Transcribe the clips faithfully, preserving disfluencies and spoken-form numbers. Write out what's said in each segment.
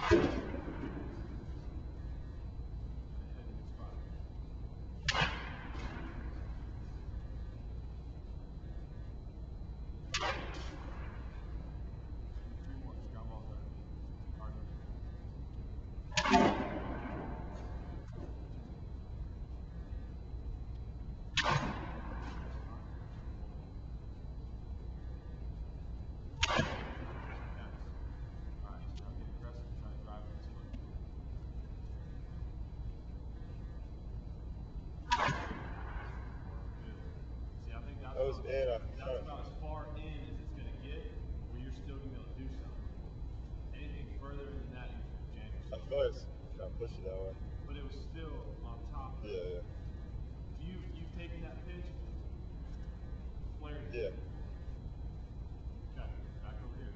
That was in. I That's about as far in as it's going to get, where you're still going to be able to do something. Anything further than that, you can jam I yourself. feel like it's trying to push it that way. But it was still on top of it. Yeah, yeah. Do you, you've taken that pitch, flared it? Yeah. Okay, back over here.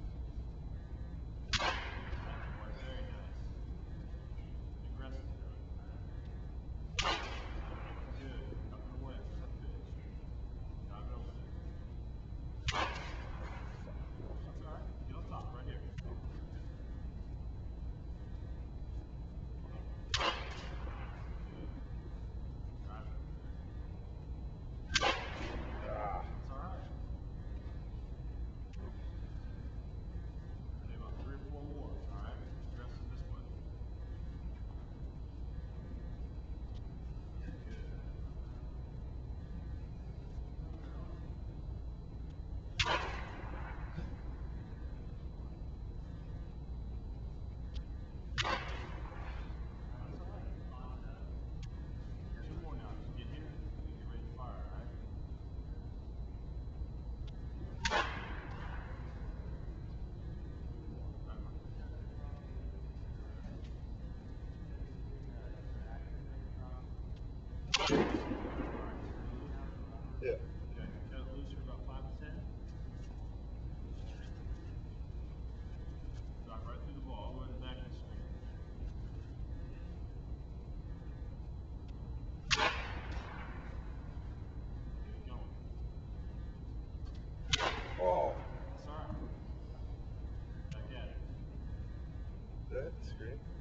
Very nice. Aggressive. Good. Up and away. That pitch. Drive it over there. That's alright. Get on top, right here. Drive it. Ah. That's alright. Say about three or four more, alright? Aggressive this way. Two more now. Just get here and get ready to fire, alright? Yeah. Okay, cut it loose for about five to ten. Drop right through the ball, all the way to the back of the screen. Get it going. Oh. That's alright. Back at it. Is that the screen?